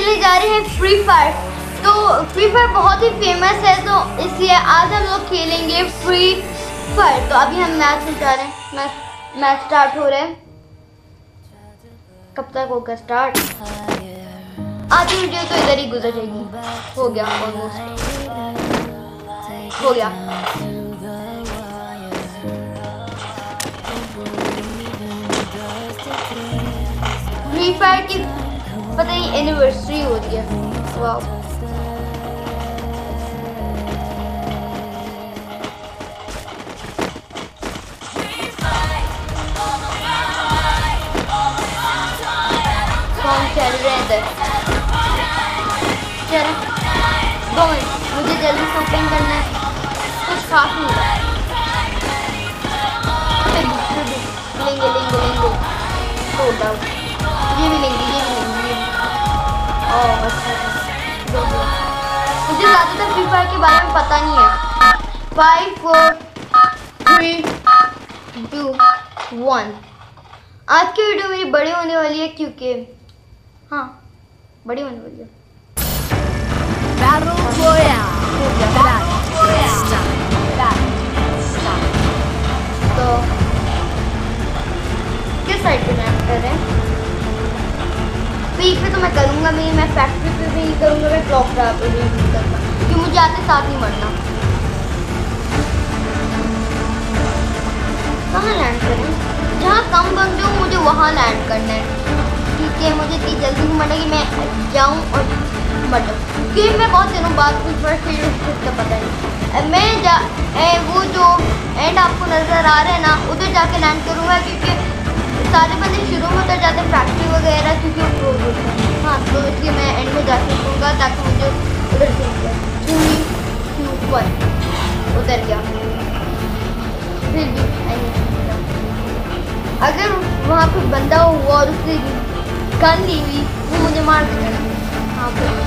खेलने जा रहे हैं फ्री फायर। तो फ्री फायर बहुत ही फेमस है, तो इसलिए आज हम लोग खेलेंगे फ्री फायर। तो अभी हम मैच में जा रहे हैं, मैच स्टार्ट हो रहा है। कब तक होगा स्टार्ट? आधी वीडियो तो इधर ही गुजर जाएगी। हो गया ऑलमोस्ट, हो गया। फ्री फायर की पता नहीं एनिवर्सरी हो रही है। वाह, कौन चल रहे हैं इधर? चलो 2 मिनट, मुझे जल्दी शॉपिंग करना है, कुछ खास नहीं रहा। लेंगे लेंगे लेंगे, सोल्ड आउट। ये भी लेंगे, ये भी लेंगे। ओह अच्छा, मुझे ज़्यादातर फ्री फायर के बारे में पता नहीं है। 5 4 3 2 1। आज की वीडियो मेरी बड़ी होने वाली है, क्योंकि हाँ बड़ी होने वाली है। तो किस साइड पे लैंड कर रहे हैं? पीक पे तो मैं करूँगा नहीं, मैं फैक्ट्री पे भी नहीं करूँगा, मैं क्लॉक टावर पे भी नहीं करूँगा, क्योंकि मुझे आते साथ ही मरना। कहाँ लैंड करें? जहाँ कम बंदे हो मुझे वहाँ लैंड करना है, क्योंकि मुझे इतनी जल्दी नहीं मरना कि मैं जाऊँ और मर जाऊँ, क्योंकि मैं बहुत दिनों बाद कुछ बार फील्ड का पता नहीं। मैं वो जो एंड आपको नज़र आ रहा है ना, उधर जाके लैंड करूँगा, क्योंकि सारे बंदे शुरू में उधर जाते हैं फैक्ट्री वगैरह, क्योंकि वो हाँ, तो इसलिए मैं एंड में जाके करूँगा ताकि मुझे उधर से 3 2 1 उधर गया। फिर भी अगर वहाँ पे बंदा हुआ और उसने गन ली हुई, वो मुझे मार देगा। हाँ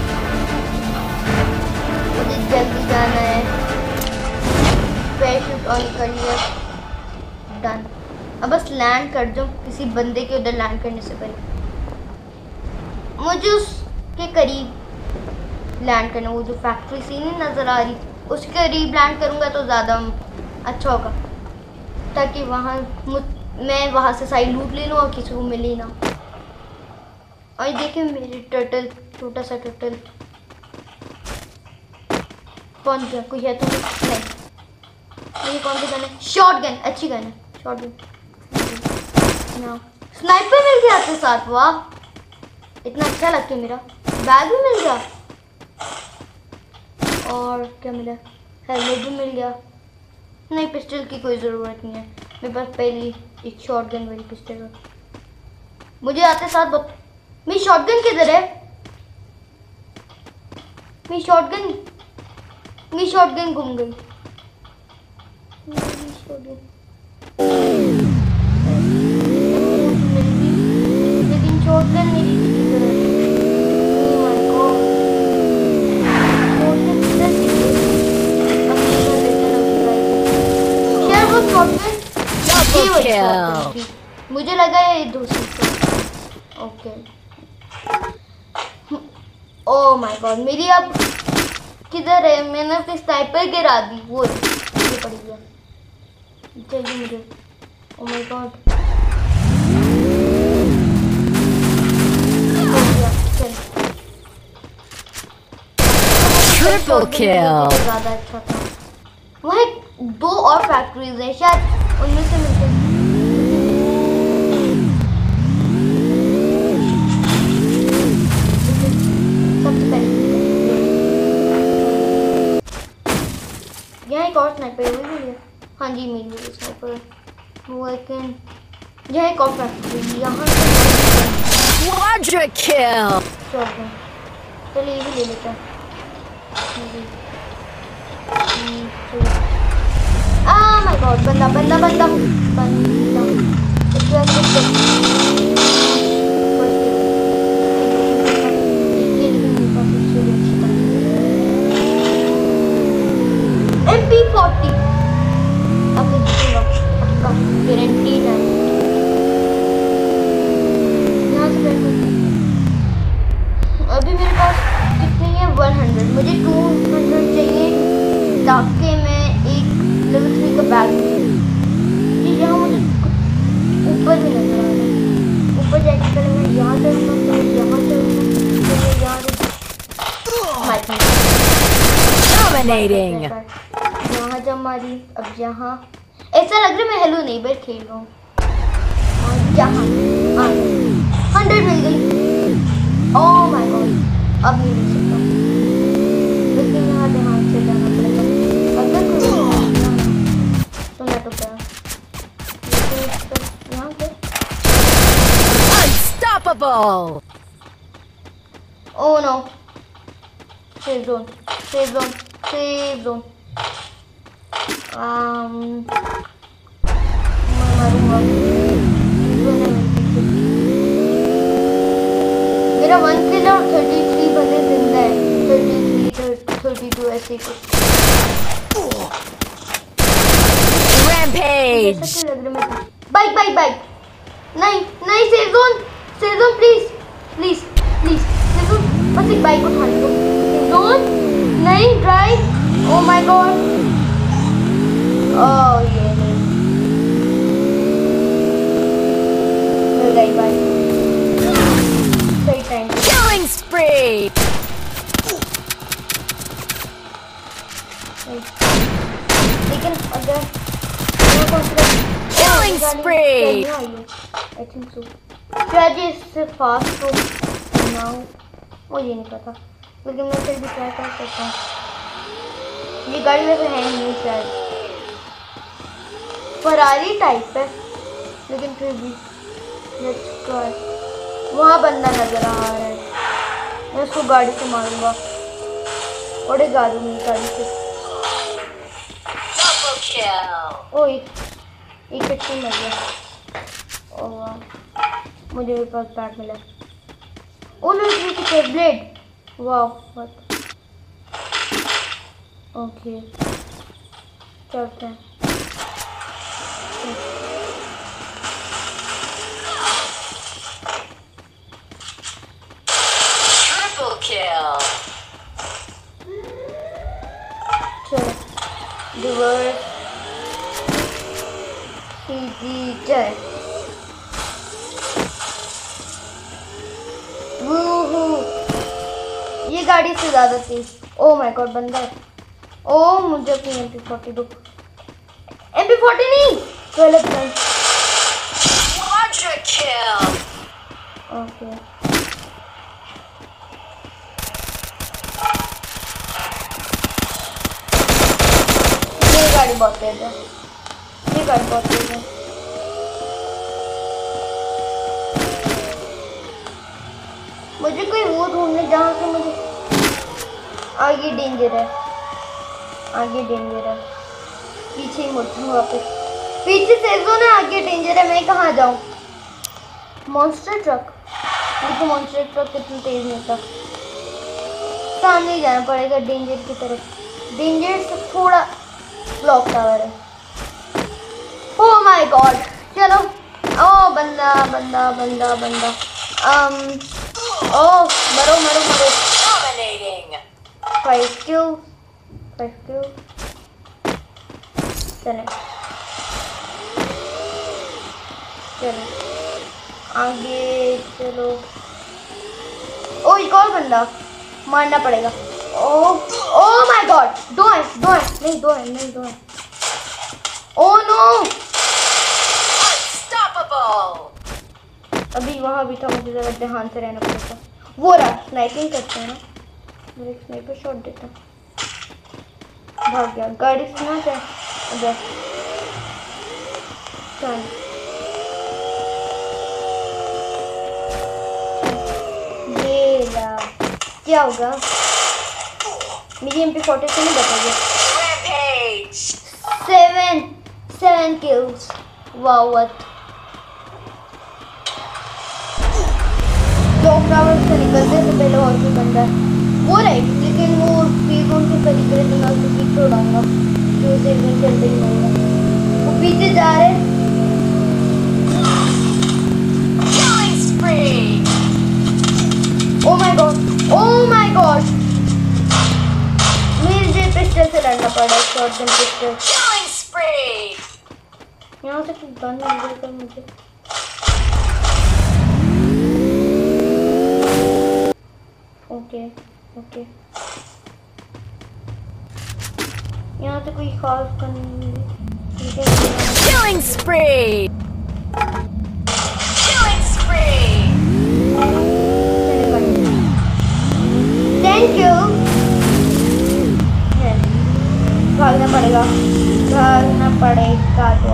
मुझे जल्दी जाना है, पैराशूट ऑन कर लिया, डन। अब बस लैंड कर दूँ किसी बंदे के उधर लैंड करने से पहले। मुझे उसके करीब लैंड करना, वो जो फैक्ट्री सी नहीं नज़र आ रही, उसके करीब लैंड करूँगा तो ज़्यादा अच्छा होगा, ताकि वहाँ मैं वहाँ से साइड लूट ले लूँ और किसी को मिले ना। और देखिए मेरी टर्टल, छोटा सा टर्टल। कौन किया? कोई है तो नहीं। ये कौन सी गन है? शॉर्ट गन, अच्छी गन है शॉर्ट गन। स्नाइपर मिल गया आपके साथ, वाह इतना अच्छा लगता है। मेरा बैग भी मिल गया, और क्या मिला? हेलमेट भी मिल गया। नहीं, पिस्टल की कोई ज़रूरत नहीं है, मेरे पास पहले एक शॉर्ट गन वाली पिस्टल है। मुझे आते साथ मेरी शॉर्ट गन किधर है? मेरी शॉर्ट गन घूम गई। लेकिन शॉर्ट गन मेरी किधर है? मुझे लगा ये दूसरी। ओके, ओह माय गॉड, मेरी अब किधर है? मैंने अपनी स्नाइपर गिरा दी, वो ये पड़ी है। चाहिए मुझे। Oh my God, triple kill. ज़्यादा अच्छा था। वहाँ 2 और फैक्ट्रीज हैं, शायद उनमें से मिलते हैं। सबसे पहले यहाँ एक और स्नाइपर है, वो है। हाँ जी मेरी स्नाइपर है वो, लेकिन यहाँ एक और फैक्ट्री, यहाँ क्वाड्रा किल। चलिए ये भी ले लेते हैं। Ah my god, बंदा MP40 अब जीतूंगा पक्का, गारंटीड है। यहाँ से अभी मेरा Dominating. यहाँ जब मारी, अब यहाँ ऐसा लग रहा है मैं हेलो नेबर खेल रहा हूँ। और यहाँ 100 मिल गई। ओह माय गॉड, अब नहीं मिल सकता, लेकिन यहाँ ध्यान से जाना पड़ेगा। अगर तो मैं तो क्या, लेकिन यहाँ पे Unstoppable. Oh no, safe zone, safe zone, safe zone. मैं मारूंगा। मेरा 1 किल और 33 बंदे जिंदा है। 33, 32 ऐसे कुछ। Rampage. कैसा लग रहा है? बाइक बाइक बाइक, नहीं नहीं, safe zone please please please, safe zone, बस एक बाइक उठा लो। सेव जोन नहीं, drive. Oh my God, oh ये मिल गई बाइक, सही टाइम। Killing spree. लेकिन अगर Killing spree. I think so, शायद ये इससे फास्ट हो ना हो, मुझे नहीं पता, लेकिन मैं फिर भी ट्राई कर सकता हूँ। ये गाड़ी वैसे है नहीं शायद, फरारी टाइप है, लेकिन फिर भी लेट्स ट्राई। वहाँ बंदा नजर आ रहा है, मैं उसको गाड़ी से मारूंगा और एक दूंगी गाड़ी से। ओए एक कच्ची मिल गया। ओह मुझे भी पास बैट मिला। ओ लो, इसमें ब्लेड, वाह व्हाट, ओके चलते हैं। Triple kill. चलो रिवर्स सीधी चल। वूहू, ये गाड़ी से ज्यादा तेज। ओ माय गॉड, बंदा है। ओ मुझे अपनी MP40 दो। MP40 नहीं, गलत गन। Quadra kill. ओके ये गाड़ी बहुत तेज है, ये गाड़ी बहुत तेज है। मुझे कोई वो ढूंढने जहाँ से मुझे, आगे डेंजर है, आगे डेंजर है, पीछे ही मुड़ता हूँ वापस। पीछे सेफ जोन है, आगे डेंजर है, मैं कहाँ जाऊँ? मॉन्स्टर ट्रक, लेकिन मॉन्स्टर ट्रक इतना तेज नहीं था। सामने ही जाना पड़ेगा डेंजर की तरफ। डेंजर से थोड़ा ब्लॉक टावर है। ओह माय गॉड, चलो। ओह बंदा बंदा बंदा बंदा, ओह मरो मरो मरो। Dominating. 5 किल, 5 किल। चले चलो आगे चलो। ओ एक और बंदा मारना पड़ेगा। ओ माय गॉड, दो है नहीं, दो है। Oh no, Unstoppable. अभी वहाँ भी था, मुझे जरा ध्यान से रहना पड़ेगा। वो रहा, स्नाइपिंग करते हैं ना, मेरे एक स्नाइपर शॉट देता। भाग गया, गाड़ी सुना है उधर। चल ये ला, क्या होगा? मेरी MP40 से नहीं बताइए। Rampage. 7 kills, वाह व्हाट। क्लॉक टावर से निकलने से पहले और भी बंदा है, वो राइट, लेकिन वो पीजोन के तरीके से मैं उसको पीछे उड़ाऊंगा, जो उसे एकदम चलते ही मारूंगा। वो पीछे जा रहे। Killing spree. Oh my God, मुझे पिस्टल से लड़ना पड़ा, शॉटगन पिस्टल। Killing spree. यहाँ से कुछ गन मिल गया था मुझे। ओके यहाँ से कोई खास करनी Killing spree. Killing spree. Thank you. भागना पड़ेगा तो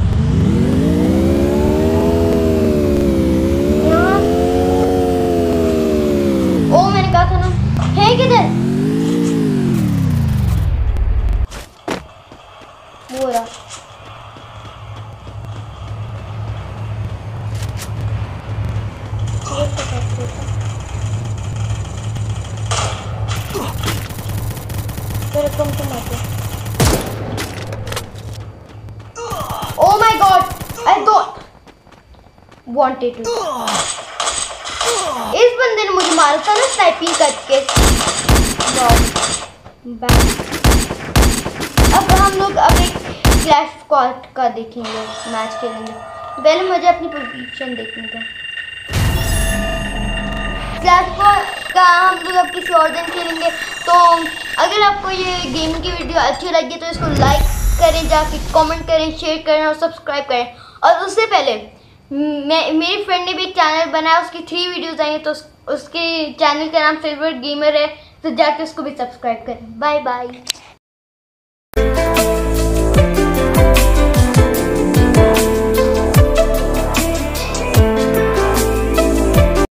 यहाँ ओ मैंने कहा था ना है किधर वो रहा। Oh my god! I don't wanted to. इस बंदे ने मुझे मारा था ना स्नाइपिंग करके। अब हम लोग एक क्लैश स्क्वाड का देखेंगे, मैच खेलेंगे। पहले मुझे अपनी पोजीशन देखने दो। क्लैश स्क्वाड का हम लोग अब किसी और दिन खेलेंगे। तो अगर आपको ये गेम की वीडियो अच्छी लगी तो इसको लाइक करें, जाके कमेंट करें, शेयर करें और सब्सक्राइब करें। और उससे पहले मेरी फ्रेंड ने भी एक चैनल बनाया, उसकी 3 वीडियोस आई हैं, तो उसके चैनल का नाम फेवरेट गेमर है, तो जाके उसको भी सब्सक्राइब करें। Bye bye.